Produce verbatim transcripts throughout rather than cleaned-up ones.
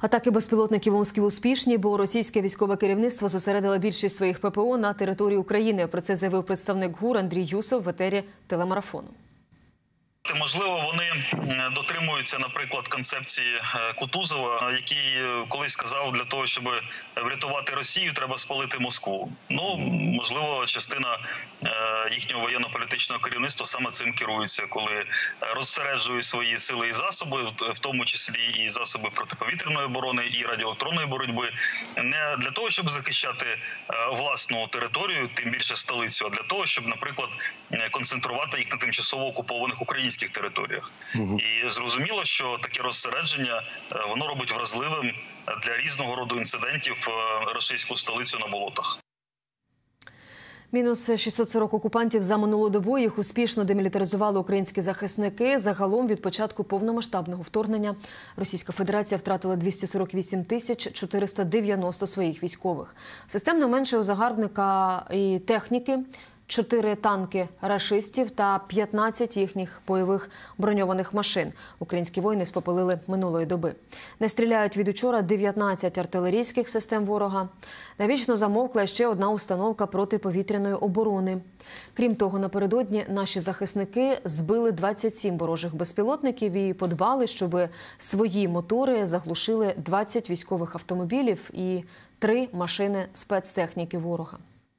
Атаки безпілотників у Москві успішні, бо російське військове керівництво зосередило більшість своїх ППО на території України. Про це заявив представник ГУР Андрій Юсов в етері телемарафону. Можливо, вони дотримуються, наприклад, концепції Кутузова, який колись сказав, для того, щоб врятувати Росію, треба спалити Москву. Ну, можливо, частина їхнього воєнно-політичного керівництва саме цим керується, коли розсереджують свої сили і засоби, в тому числі і засоби протиповітряної оборони, і радіоелектронної боротьби, не для того, щоб захищати власну територію, тим більше столицю, а для того, щоб, наприклад, концентрувати їх на тимчасово окупованих українських територіях. Угу. І зрозуміло, що таке розсередження, воно робить вразливим для різного роду інцидентів російську столицю на болотах. Мінус шістсот сорок окупантів за минулу добу. Їх успішно демілітаризували українські захисники. Загалом від початку повномасштабного вторгнення Російська Федерація втратила двісті сорок вісім тисяч чотириста дев'яносто своїх військових. Системно менше у загарбника і техніки – чотири танки рашистів та п'ятнадцять їхніх бойових броньованих машин. Українські воїни спопилили минулої доби. Не стріляють від учора дев'ятнадцять артилерійських систем ворога. Навічно замовкла ще одна установка протиповітряної оборони. Крім того, напередодні наші захисники збили двадцять сім ворожих безпілотників і подбали, щоб свої мотори заглушили двадцять військових автомобілів і три машини спецтехніки ворога.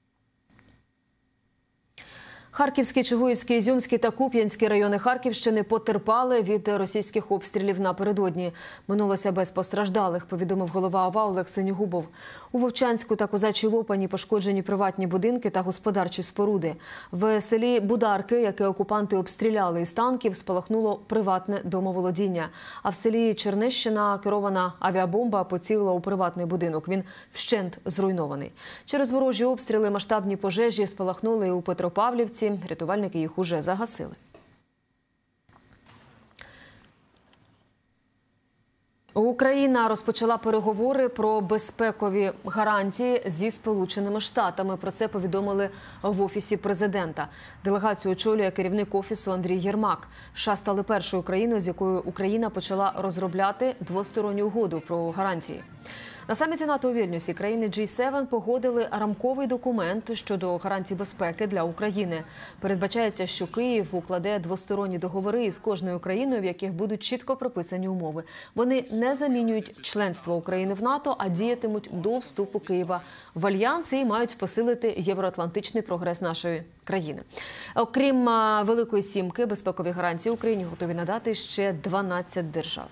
Харківський, Чугуївський, Ізюмський та Куп'янський райони Харківщини потерпали від російських обстрілів напередодні. Минулося без постраждалих, повідомив голова ОВА Олег Синьогубов. У Вовчанську та Козачій Лопані пошкоджені приватні будинки та господарчі споруди. В селі Бударки, яке окупанти обстріляли із танків, спалахнуло приватне домоволодіння. А в селі Чернещина керована авіабомба поцілила у приватний будинок. Він вщент зруйнований. Через ворожі обстріли масштабні пожежі спалахнули і у Петропавлівці. Рятувальники їх уже загасили. Україна розпочала переговори про безпекові гарантії зі Сполученими Штатами. Про це повідомили в Офісі президента. Делегацію очолює керівник Офісу Андрій Єрмак. США стали першою країною, з якою Україна почала розробляти двосторонню угоду про гарантії. На саміті НАТО у Вільнюсі країни джі севен погодили рамковий документ щодо гарантій безпеки для України. Передбачається, що Київ укладе двосторонні договори із кожною країною, в яких будуть чітко прописані умови. Вони не замінюють членство України в НАТО, а діятимуть до вступу Києва в альянс і мають посилити євроатлантичний прогрес нашої країни. Окрім Великої Сімки, безпекові гарантії Україні готові надати ще дванадцять держав.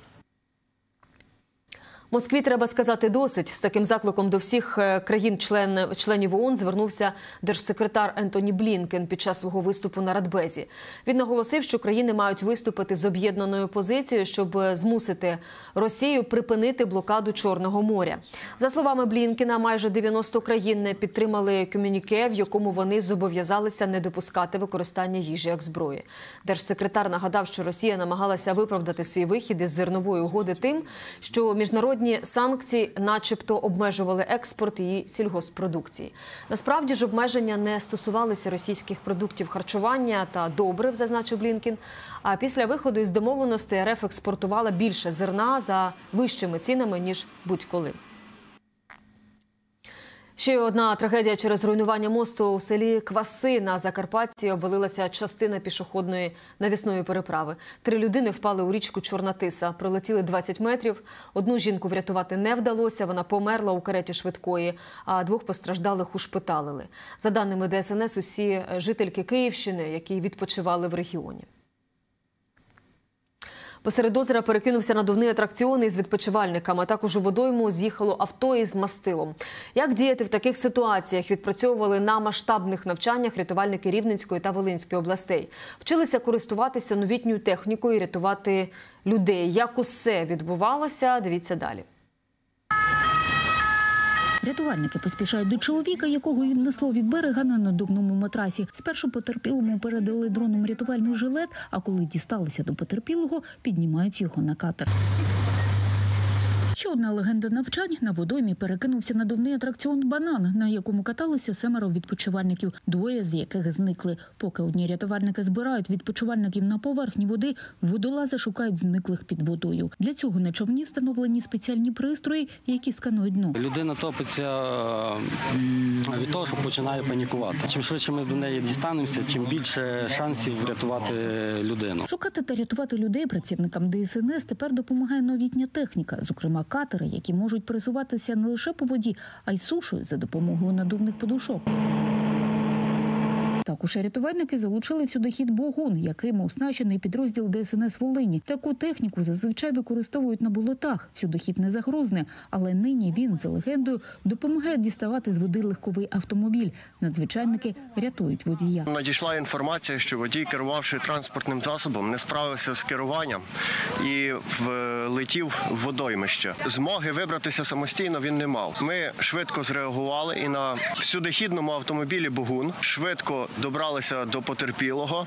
Москві треба сказати досить. З таким закликом до всіх країн-членів ООН звернувся держсекретар Ентоні Блінкен під час свого виступу на Радбезі. Він наголосив, що країни мають виступити з об'єднаною позицією, щоб змусити Росію припинити блокаду Чорного моря. За словами Блінкена, майже дев'яносто країн не підтримали комюніке, в якому вони зобов'язалися не допускати використання їжі як зброї. Держсекретар нагадав, що Росія намагалася виправдати свій вихід із зернової угоди тим, що міжнародні санкції начебто обмежували експорт її сільгосппродукції. Насправді ж обмеження не стосувалися російських продуктів харчування та добрив, зазначив Блінкен. А після виходу із домовленостей РФ експортувала більше зерна за вищими цінами, ніж будь-коли. Ще одна трагедія через руйнування мосту у селі Кваси на Закарпатті. Обвалилася частина пішохідної навісної переправи. Три людини впали у річку Чорна Тиса. Пролетіли двадцять метрів. Одну жінку врятувати не вдалося. Вона померла у кареті швидкої, а двох постраждалих ушпиталили. За даними Де Ес Ен Ес, усі жительки Київщини, які відпочивали в регіоні. Посеред озера перекинувся надувний атракціон із відпочивальниками. Також у водойму з'їхало авто із мастилом. Як діяти в таких ситуаціях, відпрацьовували на масштабних навчаннях рятувальники Рівненської та Волинської областей. Вчилися користуватися новітньою технікою і рятувати людей. Як усе відбувалося, дивіться далі. Рятувальники поспішають до чоловіка, якого віднесло від берега на надувному матрасі. Спершу потерпілому передали дроном рятувальний жилет, а коли дісталися до потерпілого, піднімають його на катер. Ще одна легенда навчань. На водоймі перекинувся надувний атракціон «Банан», на якому каталися семеро відпочивальників, двоє з яких зникли. Поки одні рятувальники збирають відпочивальників на поверхні води, водолази шукають зниклих під водою. Для цього на човні встановлені спеціальні пристрої, які сканують дно. Людина топиться від того, що починає панікувати. Чим швидше ми до неї дістанемося, чим більше шансів врятувати людину. Шукати та рятувати людей працівникам Де Ес Ен Ес тепер допомагає новітня техніка, зокрема катери, які можуть пересуватися не лише по воді, а й сушою за допомогою надувних подушок. Також рятувальники залучили в сюдохід «Богун», яким оснащений підрозділ Де Ес Ен Ес Волині. Таку техніку зазвичай використовують на болотах. Сюдохід не загрозний, але нині він, за легендою, допомагає діставати з води легковий автомобіль. Надзвичайники рятують водія. Надійшла інформація, що водій, керувавши транспортним засобом, не справився з керуванням і влетів в водоймище. Змоги вибратися самостійно він не мав. Ми швидко зреагували і на всюдохідному автомобілі «Богун» швидко добралися до потерпілого.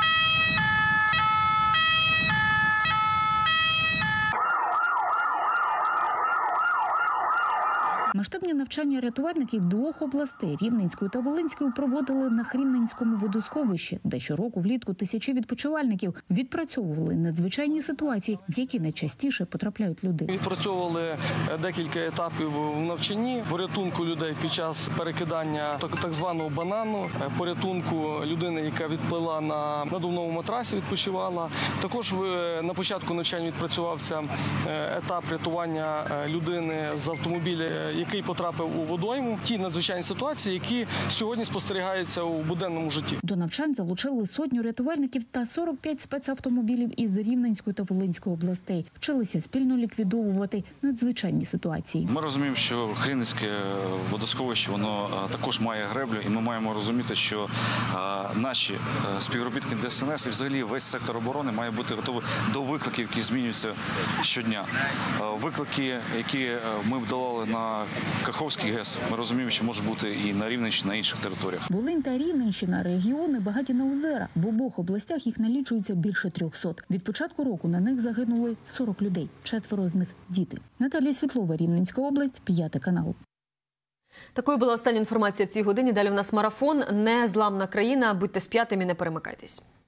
Масштабні навчання рятувальників двох областей – Рівненської та Волинської – проводили на Хрінненському водосховищі, де щороку влітку тисячі відпочивальників відпрацьовували надзвичайні ситуації, в які найчастіше потрапляють люди. Відпрацьовували декілька етапів в навчанні, порятунку людей під час перекидання так званого банану, порятунку людини, яка відплила на надувному матрасі, відпочивала. Також на початку навчання відпрацювався етап рятування людини з автомобіля, який потрапив у водойму. Ті надзвичайні ситуації, які сьогодні спостерігаються у буденному житті. До навчань залучили сотню рятувальників та сорок п'ять спецавтомобілів із Рівненської та Волинської областей. Вчилися спільно ліквідовувати надзвичайні ситуації. Ми розуміємо, що Хрінненське водосховище, воно також має греблю, і ми маємо розуміти, що наші співробітники Де Ес Ен Ес і взагалі весь сектор оборони має бути готовий до викликів, які змінюються щодня. Виклики, які ми вдавали на Каховський ГЕС, ми розуміємо, що може бути і на Рівненщині, на інших територіях. Волинь та Рівненщина – регіони багаті на озера. В обох областях їх налічується більше трьохсот. Від початку року на них загинули сорок людей, четверо з них – діти. Наталія Світлова, Рівненська область, п'ятий канал. Такою була остання інформація в цій годині. Далі у нас марафон. Незламна країна. Будьте з п'ятим і не перемикайтесь.